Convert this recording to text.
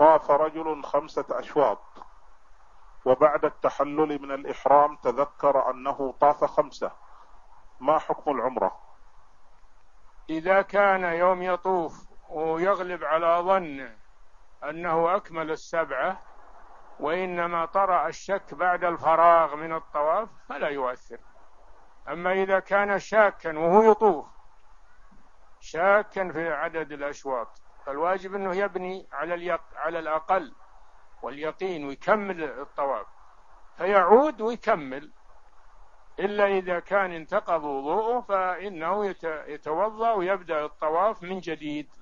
طاف رجل 5 أشواط، وبعد التحلل من الإحرام تذكر أنه طاف 5، ما حكم العمرة؟ إذا كان يوم يطوف ويغلب على ظنه أنه أكمل ال7 وإنما طرأ الشك بعد الفراغ من الطواف فلا يؤثر. أما إذا كان شاكا وهو يطوف، شاكا في عدد الأشواط، فالواجب أنه يبني على الأقل واليقين ويكمل الطواف، فيعود ويكمل. إلا إذا كان انتقض وضوءه فإنه يتوضأ ويبدأ الطواف من جديد.